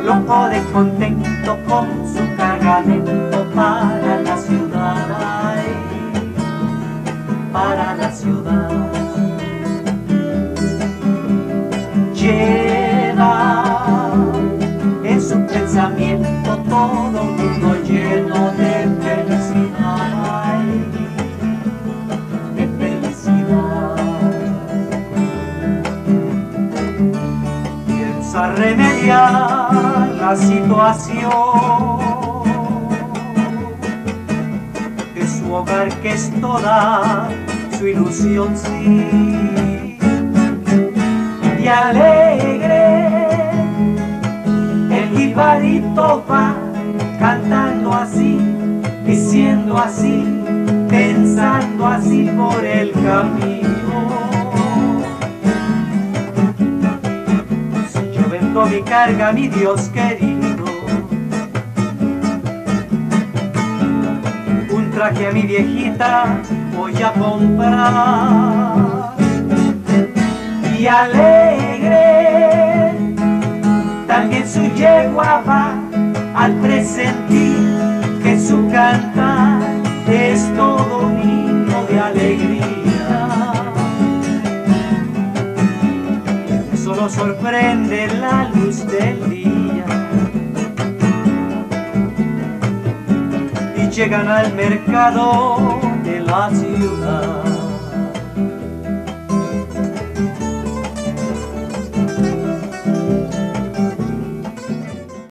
loco de contento con su cargamento para la ciudad, ay, para la ciudad. Lleva en su pensamiento todo un mundo lleno de felicidad, ay, de felicidad. Piensa remediar la situación de su hogar, que es toda su ilusión, sí. Y alegre el jibarito va cantando así, diciendo así, pensando así por el camino. Si yo vendo mi carga, mi Dios querido, un traje a mi viejita voy a comprar. Y alegre también su yegua va al presentir que su cantar es todo un himno de alegría. Solo sorprende la luz del día y llegan al mercado de la ciudad.